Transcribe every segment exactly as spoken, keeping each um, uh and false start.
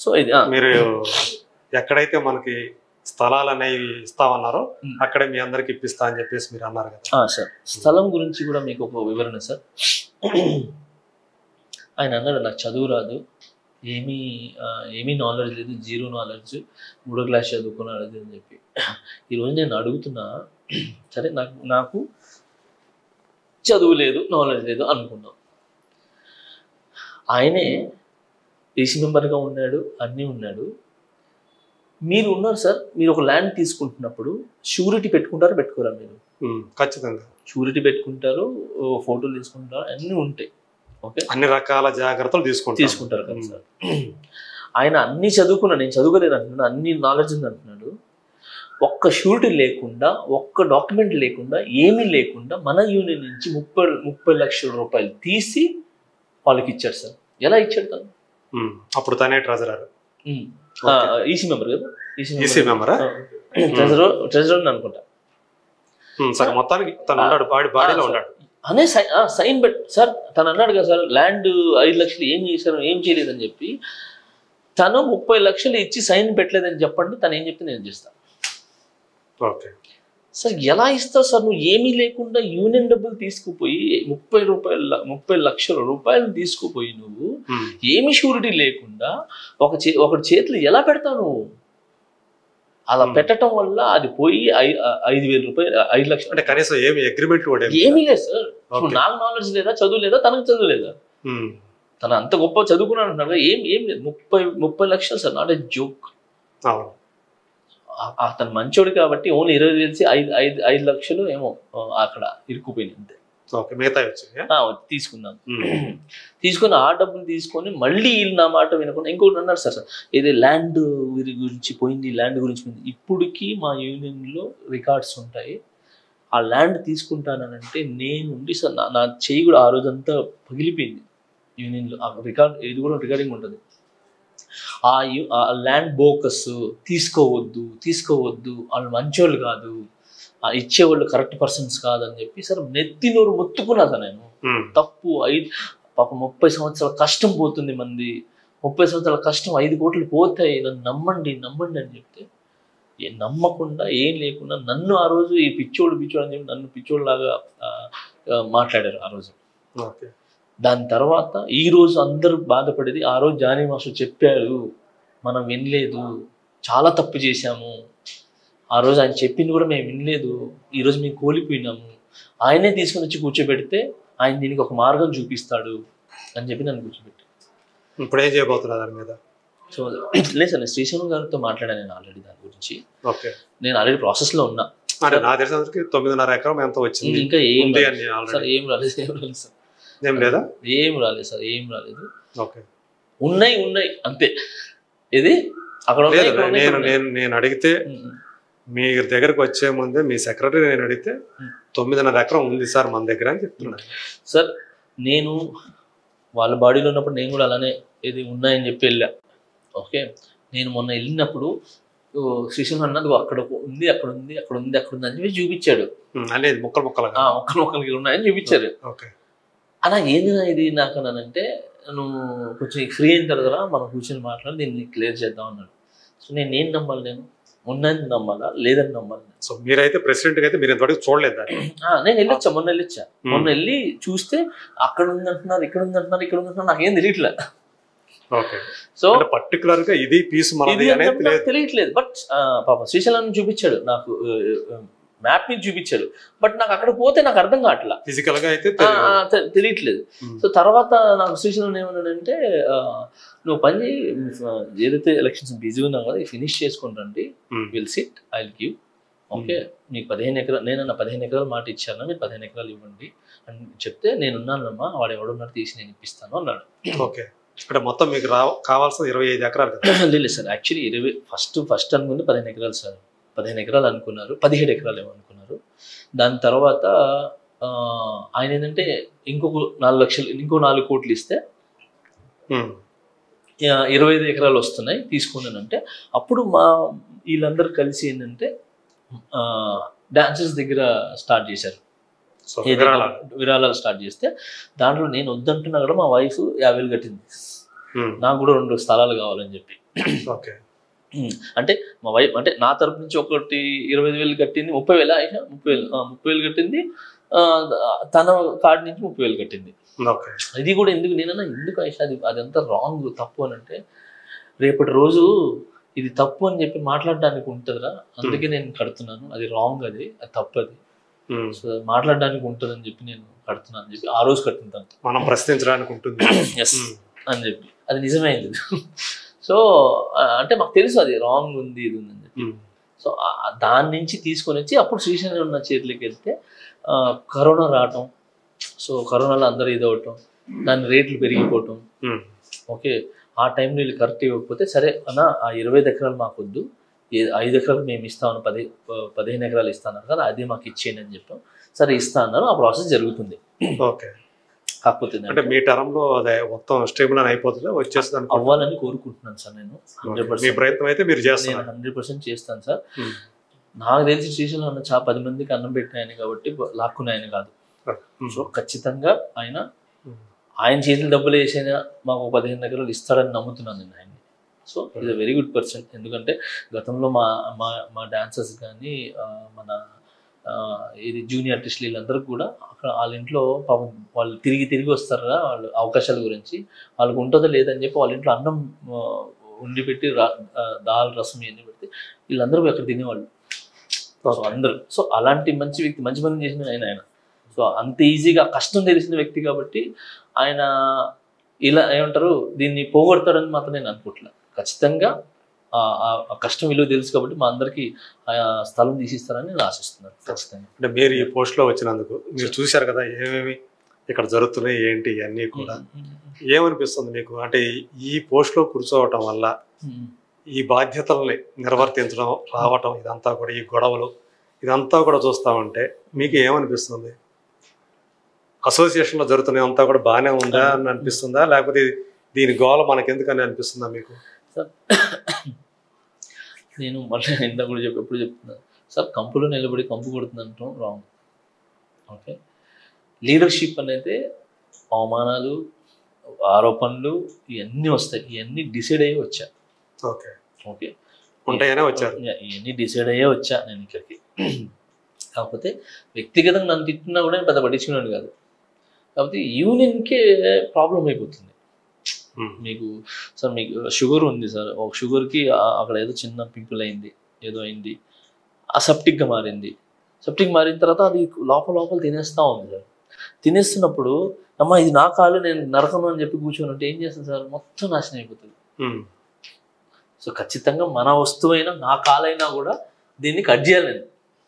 So ఇది మీరు ఎక్కడైతే మనకి స్థలాలు అనేవి ఇస్తామన్నారో అక్కడే మీ అందరికి ఇప్పిస్తా అని చెప్పేసి మీరు అన్నారు కదా సార్. స్థలం గురించి కూడా మీకు ఒక వివరణ సార్. ఆయన అన్నాడు నాకు చదువు రాదు, ఏమీ ఏమీ నాలెడ్జ్ లేదు, జీరో నాలెడ్జ్, మూడో క్లాస్ చదువుకున్నాడు అది అని చెప్పి. ఈరోజు నేను అడుగుతున్నా, సరే నాకు నాకు చదువు లేదు, నాలెడ్జ్ లేదు అనుకున్నాం. ఆయనే ఏసీ మెంబర్గా ఉన్నాడు, అన్నీ ఉన్నాడు. మీరు ఉన్నారు సార్, మీరు ఒక ల్యాండ్ తీసుకుంటున్నప్పుడు షూరిటీ పెట్టుకుంటారు పెట్టుకోరా? మీరు ఖచ్చితంగా షూరిటీ పెట్టుకుంటారు, ఫోటోలు తీసుకుంటారు, అన్నీ ఉంటాయి. ఓకే, అన్ని రకాల జాగ్రత్తలు తీసుకుంటారు తీసుకుంటారు కదా సార్. ఆయన అన్ని చదువుకున్నాడు, నేను చదువుకోలేదు అంటున్నాడు, అన్ని నాలెడ్జ్ ఉంది అంటున్నాడు. ఒక్క షూరిటీ లేకుండా, ఒక్క డాక్యుమెంట్ లేకుండా, ఏమీ లేకుండా మన యూనియన్ నుంచి ముప్పై ముప్పై లక్షల రూపాయలు తీసి వాళ్ళకి ఇచ్చాడు సార్. ఎలా ఇచ్చాడు తను? అప్పుడు తనే ట్రెజరర్, ఈసీ మెంబర్ కదా, ఈసీ మెంబరా, ట్రెజరర్ ట్రెజరర్ అనుకుంటా. మొత్తానికి తను ఉన్నాడు, బాడీ బాడీలో ఉన్నాడు అనే సైన్ పెట్ సార్. తను అన్నాడు కదా సార్, ల్యాండ్ ఐదు లక్షలు ఏం చేశారు, ఏం చేయలేదని చెప్పి. తను ముప్పై లక్షలు ఇచ్చి సైన్ పెట్టలేదని చెప్పండి, తను ఏం చెప్తే నేను చేస్తాను. ఓకే సార్ ఎలా ఇస్తావు సార్, నువ్వు ఏమీ లేకుండా యూనియన్ డబ్బులు తీసుకుపోయి ముప్పై రూపాయల ముప్పై లక్షల రూపాయలు తీసుకుపోయి నువ్వు ఏమి షూరిటీ లేకుండా ఒక చే ఒకటి చేతులు ఎలా పెడతావు నువ్వు? అలా పెట్టడం వల్ల అది పోయి ఐదు వేల రూపాయలు ఐదు లక్షలు అంటే కనీసం ఏమి అగ్రిమెంట్ ఏమీ లేదు సార్. నాకు నాలెడ్జ్ లేదా, చదువు లేదా, తనకు చదువు లేదా? తను అంత గొప్ప చదువుకున్నాడు అంటున్నాడు, ఏం ఏం లేదు. ముప్పై ముప్పై లక్షలు సార్, నాట్ ఏ జోక్. అతను మంచోడు కాబట్టి ఓన్లీ ఇరవై తెలిసి ఐదు ఐదు ఐదు లక్షలు ఏమో అక్కడ ఇరుక్కుపోయింది అంతే. తీసుకున్నాను. తీసుకుని ఆ డబ్బులు తీసుకొని మళ్ళీ వీళ్ళు నా మాట వినకుండా ఇంకోటి అన్నారు సార్, ఏదో ల్యాండ్ గురించి పోయింది, ల్యాండ్ గురించి పోయింది. ఇప్పటికీ మా యూనియన్లో రికార్డ్స్ ఉంటాయి. ఆ ల్యాండ్ తీసుకుంటానంటే నేను ఉండి సార్ నా నా చెయ్యి కూడా ఆ రోజంతా పగిలిపోయింది యూనియన్లో. ఆ రికార్డ్ ఇది కూడా రికార్డింగ్ ఉంటుంది. ఆ ల్యాండ్ బోకస్ తీసుకోవద్దు తీసుకోవద్దు వాళ్ళు మంచోళ్ళు కాదు, ఇచ్చేవాళ్ళు కరెక్ట్ పర్సన్స్ కాదని చెప్పి సార్ నెత్తి నోరు మొత్తుకున్నా నేను. తప్పు, ఐదు పాప ముప్పై సంవత్సరాల కష్టం పోతుంది మంది, ముప్పై సంవత్సరాల కష్టం ఐదు కోట్లు పోతాయి, నన్ను నమ్మండి నమ్మండి అని చెప్తే నమ్మకుండా ఏం లేకుండా నన్ను ఆ రోజు ఈ పిచ్చోడు పిచ్చోడు అని చెప్పి నన్ను పిచ్చోడు లాగా మాట్లాడారు ఆ రోజు. దాని తర్వాత ఈ రోజు అందరూ బాధపడేది, ఆ రోజు జానీ మాస్టర్ చెప్పారు మనం వినలేదు, చాలా తప్పు చేశాము, ఆ రోజు ఆయన చెప్పింది కూడా మేము వినలేదు, ఈరోజు మేము కోల్పోయినాము, ఆయనే తీసుకొని వచ్చి కూర్చోబెడితే ఆయన దీనికి ఒక మార్గం చూపిస్తాడు అని చెప్పి నన్ను కూర్చోబెట్టి. ఇప్పుడు ఏం చేయబోతున్నా దాని మీద? సో లేదు సార్, నేను శ్రీశైలం గారితో మాట్లాడాను నేను ఆల్రెడీ దాని గురించి. ఓకే, నేను ఆల్రెడీ ప్రాసెస్లో ఉన్నా. నా తెలిసిన తొమ్మిదిన్నర ఎకరం ఎంత వచ్చింది? ఇంకా ఏం సార్, ఏం రాలేదు ఏం రాలేదు సార్, ఏం లేదా? ఏం రాలేదు సార్, ఏం రాలేదు. ఓకే, ఉన్నాయి ఉన్నాయి అంతే. ఇది అక్కడ నేను నేను నేను అడిగితే మీ దగ్గరకు వచ్చే ముందే మీ సెక్రటరీ నేను అడిగితే తొమ్మిదిన్నర ఎకరం ఉంది సార్ మన దగ్గర అని చెప్తున్నాను సార్. నేను వాళ్ళ బాడీలో ఉన్నప్పుడు నేను కూడా అలానే ఇది ఉన్నాయని చెప్పి వెళ్ళా. ఓకే, నేను మొన్న వెళ్ళినప్పుడు శ్రీశైలం అన్నది అక్కడ ఉంది అక్కడ ఉంది అక్కడ ఉంది అక్కడ ఉంది అని చెప్పి చూపించాడు. అనేది మొక్కలు మొక్కలు మొక్కలు మొక్కలకి ఉన్నాయని చూపించారు. ఓకే, అలా ఏందినా ఇది నాకు అన్నానంటే, నువ్వు కొంచెం ఫ్రీ అయిన తర్వాత మనం కూర్చొని మాట్లాడి దీన్ని క్లియర్ చేద్దాం అన్నాడు. సో నేను ఏం నమ్మాలి, నేను ఉన్నది నమ్మాలా లేదని నమ్మాలి. సో మీరైతే ప్రెసిడెంట్ అయితే మీరు ఇంతవరకు చూడలేదు? నేను వెళ్ళొచ్చా, మొన్న వెళ్ళొచ్చా, మొన్న వెళ్ళి చూస్తే అక్కడ ఉంది అంటున్నారు, ఇక్కడ ఉంది అంటున్నారు, ఇక్కడ ఉంది అంటున్నారు, నాకేం తెలియట్లే. ఓకే, సో పర్టికులర్ గా ఇది పీస్ మనది అనేది తెలియట్లేదు. బట్ పాప శ్రీశైలం చూపించాడు నాకు, మ్యాప్ మీద చూపించాడు. బట్ నాకు అక్కడ పోతే నాకు అర్థం కావట్లా, ఫిజికల్ గా అయితే తెలియట్లేదు. సో తర్వాత నాకు శ్రీశైలం ఏమన్నాడంటే, నువ్వు పని ఏదైతే ఎలక్షన్స్ బిజీ ఉన్నావు కదా ఫినిష్ చేసుకుంటండి, will sit I will give. Okay, మీకు పదిహేను ఎకరాలు నేనన్నా పదిహేను ఎకరాలు మాట ఇచ్చాను, మీరు పదిహేను ఎకరాలు ఇవ్వండి అని చెప్తే, నేనున్నానమ్మా వాడు ఎవడున్నారు తీసి నేను ఇప్పిస్తాను అన్నాడు. ఓకే, ఇక్కడ మొత్తం మీకు రా కావాల్సిన ఇరవై ఐదు ఎకరాలు లేదు సార్, యాక్చువల్లీ ఇరవై ఫస్ట్ ఫస్ట్ అనుకుంది పదిహేను ఎకరాలు సార్, పదిహేను ఎకరాలు అనుకున్నారు, పదిహేడు ఎకరాలు ఏమో అనుకున్నారు. దాని తర్వాత ఆయన ఏంటంటే ఇంకొక నాలుగు లక్షలు ఇంకో నాలుగు కోట్లు ఇస్తే ఇరవై ఐదు ఎకరాలు వస్తున్నాయి తీసుకున్నానంటే, అప్పుడు మా వీళ్ళందరూ కలిసి ఏంటంటే డాన్సెస్ దగ్గర స్టార్ట్ చేశారు, విరాళాలు స్టార్ట్ చేస్తే దాంట్లో నేను వద్దంటున్నా కూడా మా వైఫ్ యాభై వేలు కట్టింది. నాకు కూడా రెండు స్థలాలు కావాలని చెప్పి. ఓకే. అంటే మా వైఫ్ అంటే నా తరపు నుంచి ఒకటి ఇరవై ఐదు వేలు కట్టింది, ముప్పై వేల ఆయిషా ముప్పై వేలు ముప్పై వేలు కట్టింది, తన కార్డు నుంచి ముప్పై వేలు కట్టింది. ఇది కూడా ఎందుకు నేనన్నా ఎందుకు ఆయిషా అది అదంతా రాంగ్ తప్పు అని అంటే, రేపటి రోజు ఇది తప్పు అని చెప్పి మాట్లాడడానికి ఉంటుందిరా, అందుకే నేను కడుతున్నాను, అది రాంగ్, అది అది తప్పు, అది సో మాట్లాడడానికి ఉంటుందని చెప్పి నేను కడుతున్నాను అని చెప్పి ఆ రోజు కట్టింటాను, మనం ప్రశ్నించడానికి ఉంటుంది ఎస్ అని చెప్పి. అది నిజమైంది. సో అంటే మాకు తెలుసు అది రాంగ్ ఉంది, ఇది ఉందని చెప్పి. సో దాని నుంచి తీసుకొని వచ్చి అప్పుడు శ్రీశైలం ఉన్న చేతిలోకి వెళ్తే కరోనా రావటం, సో కరోనాలో అందరూ ఇది అవటం, దాని రేట్లు పెరిగిపోవటం. ఓకే, ఆ టైంలో వీళ్ళు కరెక్ట్ ఇవ్వకపోతే సరే అన్న ఆ ఇరవై ఐదు ఎకరాలు మాకు వద్దు, ఐదు ఎకరాలు మేము ఇస్తామని పది పదిహేను ఎకరాలు ఇస్తాను కదా, అదే మాకు ఇచ్చేయండి అని చెప్పాం. సరే ఇస్తా అన్నారు, ఆ ప్రాసెస్ జరుగుతుంది. ఓకే. కాకపోతే అంటే మీ టర్మ్లో అదే మొత్తం స్టేబుల్ అని అయిపోతుంది, వచ్చేస్తుంది అవ్వాలని కోరుకుంటున్నాను సార్. నేను హండ్రెడ్ పర్సెంట్ ప్రయత్నం అయితే మీరు చేస్తాను, నేను హండ్రెడ్ పర్సెంట్ చేస్తాను సార్. నాకు తెలిసి శ్రీశైలం అన్న చాలా పది మందికి అన్నం పెట్టినాయని కాబట్టి లాక్కున్నాయని కాదు. సో ఖచ్చితంగా ఆయన ఆయన చేతులు డబ్బులు వేసైనా మాకు పదిహేను ఎకరాలు ఇస్తాడని నమ్ముతున్నాను నేను ఆయన్ని. So is a very good person. ఎందుకంటే గతంలో మా మా మా డాన్సర్స్ కానీ మన ఇది జూనియర్ ఆర్టిస్టులు వీళ్ళందరూ కూడా అక్కడ వాళ్ళ ఇంట్లో పాపం వాళ్ళు తిరిగి తిరిగి వస్తారా వాళ్ళు అవకాశాల గురించి, వాళ్ళకి ఉంటుందో లేదని చెప్పి వాళ్ళ ఇంట్లో అన్నం ఉండి పెట్టి రా దాల్ రసం ఇవన్నీ పెడితే వీళ్ళందరూ అక్కడ తినేవాళ్ళు. సో అందరూ సో అలాంటి మంచి వ్యక్తి, మంచి పని చేసిన ఆయన ఆయన సో అంత ఈజీగా కష్టం తెలిసిన వ్యక్తి కాబట్టి ఆయన ఇలా ఏమంటారు దీన్ని పోగొడతాడని మాత్రం నేను అనుకోవట్లేదు. ఖచ్చితంగా ఆ కష్టం విలువ తెలుసు కాబట్టి మా అందరికీ ఆ స్థలం తీసిస్తారని నేను ఆశిస్తున్నాను. ఖచ్చితంగా. అంటే మీరు ఈ పోస్ట్లో వచ్చినందుకు మీరు చూశారు కదా ఏమేమి ఇక్కడ జరుగుతున్నాయి ఏంటి ఇవన్నీ కూడా, ఏమనిపిస్తుంది మీకు? అంటే ఈ పోస్ట్లో కూర్చోవటం వల్ల ఈ బాధ్యతల్ని నిర్వర్తించడం రావటం ఇదంతా కూడా, ఈ గొడవలు ఇదంతా కూడా చూస్తా ఉంటే మీకు ఏమనిపిస్తుంది? అసోసియేషన్లో జరుగుతున్నాయి అంతా కూడా బాగానే ఉందా అని అనిపిస్తుందా, లేకపోతే దీని గోల మనకెందుకని అనిపిస్తుందా మీకు? సార్ నేను మళ్ళీ ఇంత కూడా చెప్పి ఎప్పుడు చెప్తున్నాను సార్, కంపులో నిలబడి కంపు కొడుతుంది అంటాం రాంగ్. ఓకే, లీడర్షిప్ అనేది అవమానాలు ఆరోపణలు ఇవన్నీ వస్తాయి, ఇవన్నీ డిసైడ్ అయ్యి వచ్చా. ఓకే ఓకే ఉంటాయనే వచ్చారు, ఇవన్నీ డిసైడ్ అయ్యే వచ్చా నేను ఇక్కడికి. కాకపోతే వ్యక్తిగతంగా నన్ను తిట్టినా కూడా నేను పెద్ద పట్టించుకున్నాను కాదు. కాకపోతే యూనియన్కే ప్రాబ్లం అయిపోతుంది. మీకు సార్ మీకు షుగర్ ఉంది సార్, ఒక షుగర్కి అక్కడ ఏదో చిన్న పింపుల్ అయింది, ఏదో అయింది, ఆ సెప్టిక్గా మారింది. సెప్టిక్ మారిన తర్వాత అది లోపల లోపల తినేస్తూ ఉంది సార్. తినేస్తున్నప్పుడు అమ్మ ఇది నా కాలు నేను నరకను అని చెప్పి కూర్చొని ఉంటే ఏం చేస్తుంది సార్, మొత్తం నాశనం అయిపోతుంది. సో ఖచ్చితంగా మన వస్తువైనా నా కాలైనా కూడా దీన్ని కట్ చేయాలి నేను.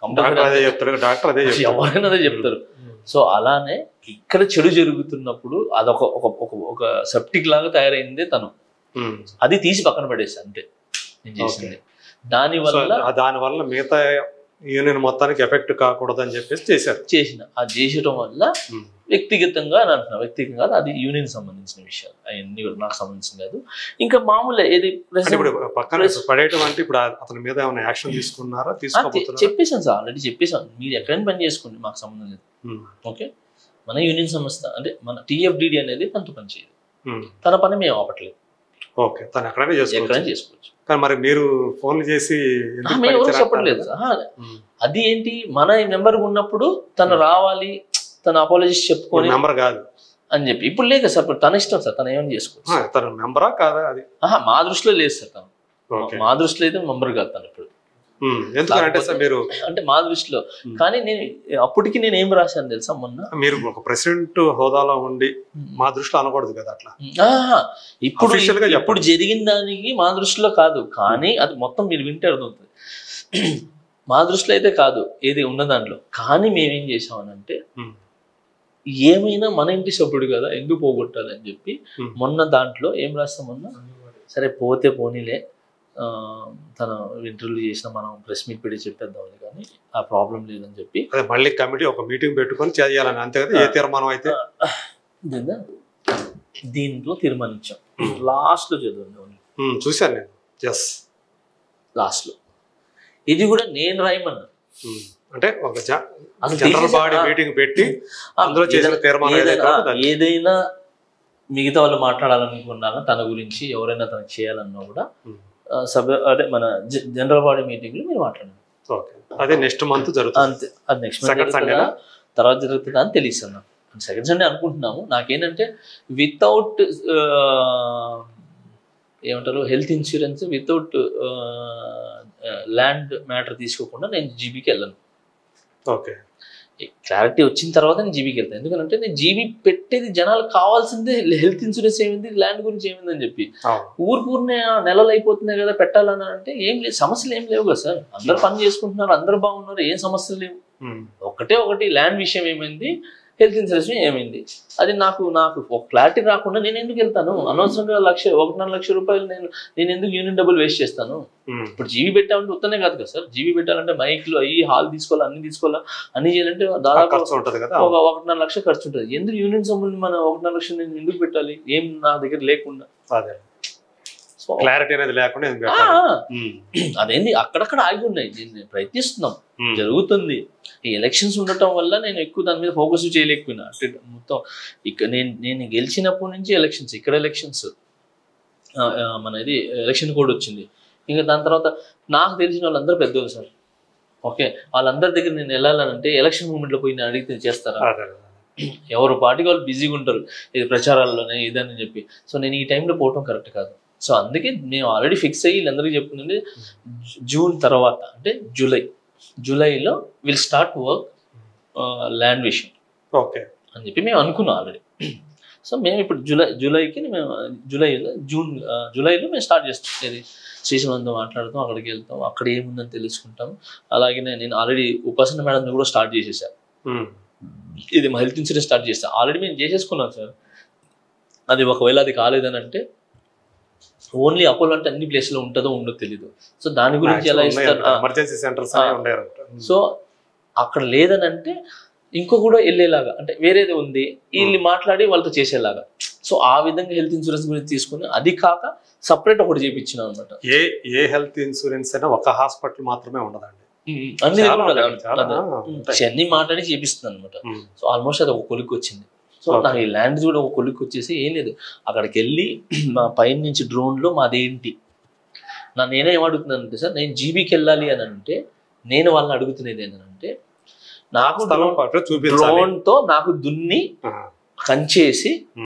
ఎవరైనా అదే చెప్తారు. సో అలానే ఇక్కడ చెడు జరుగుతున్నప్పుడు అదొక ఒక సెప్టిక్ లాగా తయారైంది తను, అది తీసి పక్కన పడేసి అంతే నేను చేసింది. దాని వల్ల దాని వల్ల మిగతా యూనియన్ మొత్తానికి ఎఫెక్ట్ కాకూడదు అని చెప్పేసి చేశారు. చేసిన అది చేసడం వల్ల వ్యక్తిగతంగా అని అంటున్నా, వ్యక్తిగతంగా కాదు, అది యూనియన్ సంబంధించిన విషయాలు, అవన్నీ కూడా నాకు సంబంధించిన కాదు. ఇంకా మామూలు ఏది పక్కన పడేయటం అంటే ఇప్పుడు అతని మీద ఏమైనా యాక్షన్ తీసుకున్నారా? చెప్పేశాను సార్, ఆల్రెడీ చెప్పేశాను, మీరు ఎక్కడైనా పని చేసుకోండి మాకు సంబంధం లేదు. ఓకే, మన యూనియన్ సంస్థ అంటే మన టీఎఫ్డిడి అనేది తనతో పని చేయదు, తన పని మేము ఆపట్లేదు. ఓకే, తను ఎక్కడైనా ఎక్కడైనా చేసుకోవచ్చు. కానీ మరి మీరు ఫోన్లు చేసి మేము ఎవరు చెప్పట్లేదు. అది ఏంటి, మన నెంబర్ ఉన్నప్పుడు తను రావాలి, తన అపాలజీస్ చెప్పుకొని నెంబర్ కాదు అని చెప్పి. ఇప్పుడు లేదు సార్, తన ఇష్టం సార్, తను ఏమైనా చేసుకోవచ్చు. తన మెంబరా కాదా అది? మా దృష్టిలో లేదు సార్, తను మా దృష్టిలో అయితే మెంబర్ కాదు తను ఇప్పుడు. ఎందుకంటే సార్ మీరు అంటే మా దృష్టిలో, కానీ నేను అప్పటికి నేను ఏం రాశాను తెలుసా, మొన్న మీరు ఒక ప్రెసిడెంట్ హోదాలో ఉండి మా దృష్టిలో అనకూడదు కదా అట్లా. ఇప్పుడు ఇప్పుడు జరిగిన దానికి మా దృష్టిలో కాదు, కానీ అది మొత్తం మీరు వింటే అర్థమవుతుంది. మా దృష్టిలో అయితే కాదు ఏది ఉన్న దాంట్లో. కానీ మేమేం చేసామనంటే ఏమైనా మన ఇంటి సభ్యుడు కదా ఎందుకు పోగొట్టాలి అని చెప్పి మొన్న దాంట్లో ఏం రాస్తామన్నా, సరే పోతే పోనీలే, తన ఇంటర్వ్యూ చేసిన మనం ప్రెస్ మీట్ పెట్టి చెప్పేద్దామని, కానీ ఆ ప్రాబ్లం లేదని చెప్పి మళ్ళీ కమిటీ ఒక మీటింగ్ పెట్టుకొని చేయాలని, అంతే కదా. ఏ తీర్మానం అయితే దీంట్లో తీర్మానించాం. లాస్ట్ లో చదవండి, చూశాను నేను. ఎస్, లాస్ట్ లో ఇది కూడా నేను రాయమన్నా, అంటే ఒక జనరల్ బాడీ మీటింగ్ పెట్టి అందులో చేసిన తీర్మానం ఏదైనా మిగతా వాళ్ళు మాట్లాడాలనుకున్నాక తన గురించి ఎవరైనా తనకు చేయాలన్నా కూడా సభ అదే మన జనరల్ బాడీ మీటింగ్లో మీరు మాట్లాడండి. ఓకే, అదే నెక్స్ట్ మంత్ జరుగుతుంది. అంతే, అది నెక్స్ట్ మంత్ తర్వాత జరుగుతుందా అని తెలియదు నాకు. సెకండ్ సండే అనుకుంటున్నాము. నాకేంటంటే వితౌట్ ఏమంటారు health insurance without land matter తీసుకోకుండా నేను జీబీకి వెళ్ళను. ఓకే, క్లారిటీ వచ్చిన తర్వాత నేను జీబీకి వెళ్తాను. ఎందుకంటే నేను జీబీ పెట్టేది జనాలకు కావాల్సిందే హెల్త్ ఇన్సూరెన్స్ ఏమింది, ల్యాండ్ గురించి ఏమింది అని చెప్పి. ఊరు ఊరినే నెలలు అయిపోతున్నాయి కదా పెట్టాలని అంటే ఏం లేదు, సమస్యలు ఏం లేవు కదా సార్. అందరు పని చేసుకుంటున్నారు, అందరు బాగున్నారు, ఏం సమస్యలు లేవు. ఒకటే ఒకటి ల్యాండ్ విషయం ఏమైంది, హెల్త్ ఇన్సూరెన్స్ ఏమైంది. అది నాకు నాకు ఒక క్లారిటీ రాకుండా నేను ఎందుకు వెళ్తాను? అనవసరంగా లక్ష ఒకటిన్నర లక్ష రూపాయలు నేను నేను ఎందుకు యూనియన్ డబ్బులు వేస్ట్ చేస్తాను? ఇప్పుడు జీబీ పెట్టాలంటే ఉత్తనే కాదు కదా సార్. జీబీ పెట్టాలంటే మైక్లు అయ్యి హాల్ తీసుకోవాలి, అన్ని తీసుకోవాలా, అన్ని చేయాలంటే దాదాపు ఒక ఒకటిన్నర లక్ష ఖర్చు ఉంటుంది. ఎందుకు యూనియన్ సొమ్ముని మనం ఒకటిన్నర లక్ష నేను ఎందుకు పెట్టాలి ఏం నా దగ్గర లేకుండా? క్లారిటీ అనేది లేకుండా అదేంటి అక్కడక్కడ ఆగి ఉన్నాయి. నేను ప్రయత్నిస్తున్నాం, జరుగుతుంది. ఈ ఎలక్షన్స్ ఉండటం వల్ల నేను ఎక్కువ దాని మీద ఫోకస్ చేయలేకపోయినా. అంటే మొత్తం ఇక్కడ నేను నేను గెలిచినప్పటి నుంచి ఎలక్షన్స్, ఇక్కడ ఎలక్షన్స్ మన ఇది ఎలక్షన్ కోడ్ వచ్చింది. ఇంకా దాని తర్వాత నాకు తెలిసిన వాళ్ళందరూ పెద్దోళ్ళు సార్. ఓకే, వాళ్ళందరి దగ్గర నేను వెళ్ళాలంటే ఎలక్షన్ మూమెంట్లో పోయి నేను అడిగితే చేస్తారా? ఎవరు పార్టీకి వాళ్ళు బిజీగా ఉంటారు, ఇది ప్రచారాల్లోనే ఇదని చెప్పి. సో నేను ఈ టైంలో పోవటం కరెక్ట్ కాదు. సో అందుకే మేము ఆల్రెడీ ఫిక్స్ అయ్యి వీళ్ళందరికీ చెప్తుందండి, జూన్ తర్వాత అంటే జూలై జూలైలో విల్ స్టార్ట్ వర్క్ ల్యాండ్ విషయం. ఓకే అని చెప్పి మేము అనుకున్నాం ఆల్రెడీ. సో మేము ఇప్పుడు జూలై జూలైకి మేము జూలైలో జూన్ జూలైలో మేము స్టార్ట్ చేస్తాం. ఇది శ్రీశైలంతో మాట్లాడతాం, అక్కడికి వెళ్తాం, అక్కడ ఏముందని తెలుసుకుంటాం. అలాగే నేను ఆల్రెడీ ఉపాసన మేడం కూడా స్టార్ట్ చేసేసాను. ఇది మా హెల్త్ ఇన్సూరెన్స్ స్టార్ట్ చేస్తాను ఆల్రెడీ మేము చేసేసుకున్నాం సార్. అది ఒకవేళ అది కాలేదని అంటే ఓన్లీ అపోలో అంటే అన్ని ప్లేస్లో ఉంటుందో ఉండదో తెలీదు. సో దాని గురించి ఎలా ఇస్తారు? సో అక్కడ లేదని అంటే ఇంకో కూడా వెళ్ళేలాగా, అంటే వేరేది ఉంది వీళ్ళు మాట్లాడి వాళ్ళతో చేసేలాగా. సో ఆ విధంగా హెల్త్ ఇన్సూరెన్స్ గురించి తీసుకుని అది కాక సపరేట్ ఒకటి చేయించిన అనమాట. ఏ ఏ హెల్త్ ఇన్సూరెన్స్ అయినా ఒక హాస్పిటల్ మాత్రమే ఉండదండి, అన్ని అన్ని మాట్లాడి చేపిస్తుంది అనమాట. సో ఆల్మోస్ట్ అది ఒక కొలిక్కి వచ్చింది. సో నాకు ఈ ల్యాండ్ కూడా ఒక కొలిక్కి వచ్చేసి ఏం లేదు, అక్కడికి వెళ్ళి మా పైన నుంచి డ్రోన్లో మాదేంటి నా నేనే ఏమడుగుతున్నానంటే సార్, నేను జీబీకి వెళ్ళాలి అని అంటే నేను వాళ్ళని అడుగుతున్నది ఏంటంటే నాకు డ్రోన్తో నాకు దున్ని కంచేసి